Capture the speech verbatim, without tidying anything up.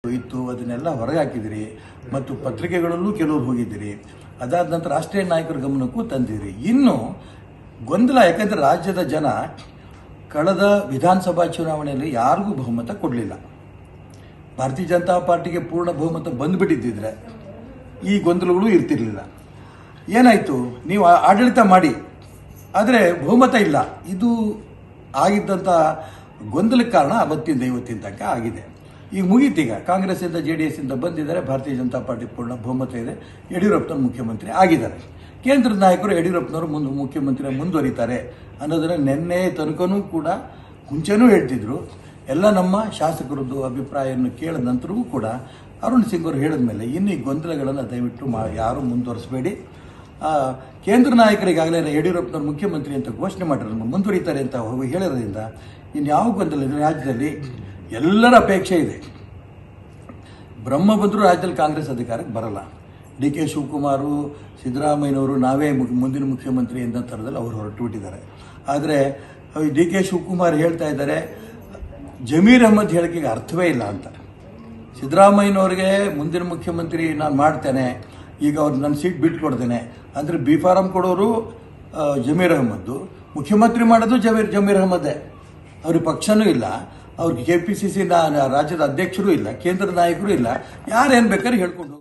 ಇತ್ತು ಅದನ್ನೆಲ್ಲ ಹೊರಗೆ ಹಾಕಿದಿರಿ ಮತ್ತು ಪತ್ರಿಕೆಗಳಲ್ಲೂ ಕೆಲವರು ಹೋಗಿದ್ದೀರಿ. ಅದಾದ ನಂತರ ರಾಷ್ಟ್ರೀಯ ನಾಯಕರ ಗಮನಕ್ಕೂ ತಂದಿರಿ. ಇನ್ನು ಗೊಂದಲ, ಯಾಕಂದರೆ ರಾಜ್ಯದ ಜನ ಕಳೆದ ವಿಧಾನಸಭಾ ಚುನಾವಣೆಯಲ್ಲಿ ಯಾರಿಗೂ ಬಹುಮತ ಕೊಡಲಿಲ್ಲ. ಭಾರತೀಯ ಜನತಾ ಪಾರ್ಟಿಗೆ ಪೂರ್ಣ ಬಹುಮತ ಬಂದುಬಿಟ್ಟಿದ್ದಿದ್ರೆ ಈ ಗೊಂದಲಗಳು ಇರ್ತಿರ್ಲಿಲ್ಲ. ಏನಾಯಿತು, ನೀವು ಆಡಳಿತ ಮಾಡಿ ಆದರೆ ಬಹುಮತ ಇಲ್ಲ. ಇದು ಆಗಿದ್ದಂಥ ಗೊಂದಲಕ್ಕೆ ಕಾರಣ ಅವತ್ತಿಂದ ಇವತ್ತಿನ ತನಕ ಆಗಿದೆ. ಈಗ ಮುಗೀತೀಗ, ಕಾಂಗ್ರೆಸ್ಸಿಂದ ಜೆ ಡಿ ಎಸ್ಸಿಂದ ಬಂದಿದ್ದಾರೆ, ಭಾರತೀಯ ಜನತಾ ಪಾರ್ಟಿ ಪೂರ್ಣ ಬಹುಮತ ಇದೆ, ಯಡಿಯೂರಪ್ಪನವರು ಮುಖ್ಯಮಂತ್ರಿ ಆಗಿದ್ದಾರೆ. ಕೇಂದ್ರದ ನಾಯಕರು ಯಡಿಯೂರಪ್ಪನವರು ಮುಂದೆ ಮುಖ್ಯಮಂತ್ರಿ ಮುಂದುವರಿತಾರೆ ಅನ್ನೋದನ್ನು ನಿನ್ನೆ ತನಕನೂ ಕೂಡ ಮುಂಚೆನೂ ಹೇಳ್ತಿದ್ರು. ಎಲ್ಲ ನಮ್ಮ ಶಾಸಕರದ್ದು ಅಭಿಪ್ರಾಯವನ್ನು ಕೇಳಿದ ನಂತರವೂ ಕೂಡ ಅರುಣ್ ಸಿಂಗ್ ಅವರು ಹೇಳಿದ ಮೇಲೆ ಇನ್ನು ಈ ಗೊಂದಲಗಳನ್ನು ದಯವಿಟ್ಟು ಮಾ ಯಾರೂ ಮುಂದುವರಿಸಬೇಡಿ. ಕೇಂದ್ರ ನಾಯಕರಿಗಾಗಲೇ ಯಡಿಯೂರಪ್ಪನವರು ಮುಖ್ಯಮಂತ್ರಿ ಅಂತ ಘೋಷಣೆ ಮಾಡಿರೋದು ಮುಂದುವರಿತಾರೆ ಅಂತ ಹೇಳಿರೋದ್ರಿಂದ ಇನ್ಯಾವ ಗೊಂದಲ ರಾಜ್ಯದಲ್ಲಿ ಎಲ್ಲರ ಅಪೇಕ್ಷೆ ಇದೆ. ಬ್ರಹ್ಮ ಬಂದರೂ ರಾಜ್ಯದಲ್ಲಿ ಕಾಂಗ್ರೆಸ್ ಅಧಿಕಾರಕ್ಕೆ ಬರಲ್ಲ. ಡಿ ಕೆ ಶಿವಕುಮಾರು, ಸಿದ್ದರಾಮಯ್ಯನವರು ನಾವೇ ಮುಂದಿನ ಮುಖ್ಯಮಂತ್ರಿ ಎಂದ ಥರದಲ್ಲಿ ಅವರು ಹೊರಟು ಬಿಟ್ಟಿದ್ದಾರೆ. ಆದರೆ ಡಿ ಕೆ ಶಿವಕುಮಾರ್ ಹೇಳ್ತಾ ಇದ್ದಾರೆ ಜಮೀರ್ ಅಹ್ಮದ್ ಹೇಳಿಕೆಗೆ ಅರ್ಥವೇ ಇಲ್ಲ ಅಂತ. ಸಿದ್ದರಾಮಯ್ಯನವ್ರಿಗೆ ಮುಂದಿನ ಮುಖ್ಯಮಂತ್ರಿ ನಾನು ಮಾಡ್ತೇನೆ, ಈಗ ಅವ್ರು ನನ್ನ ಸೀಟ್ ಬಿಟ್ಕೊಡ್ತೇನೆ ಅಂದರೆ ಬಿ ಫಾರಂ ಕೊಡೋರು ಜಮೀರ್ ಅಹ್ಮದ್ದು, ಮುಖ್ಯಮಂತ್ರಿ ಮಾಡೋದು ಜಮೀರ್ ಜಮೀರ್ ಅಹ್ಮದ್ದೇ. ಅವ್ರಿಗೆ ಪಕ್ಷನೂ ಇಲ್ಲ, ಅವ್ರಿಗೆ ಕೆ ಪಿ ಸಿ ಸಿ ರಾಜ್ಯದ ಅಧ್ಯಕ್ಷರೂ ಇಲ್ಲ, ಕೇಂದ್ರ ನಾಯಕರು ಇಲ್ಲ, ಯಾರೇನು ಬೇಕಾದ್ರೆ ಹೇಳ್ಕೊಂಡು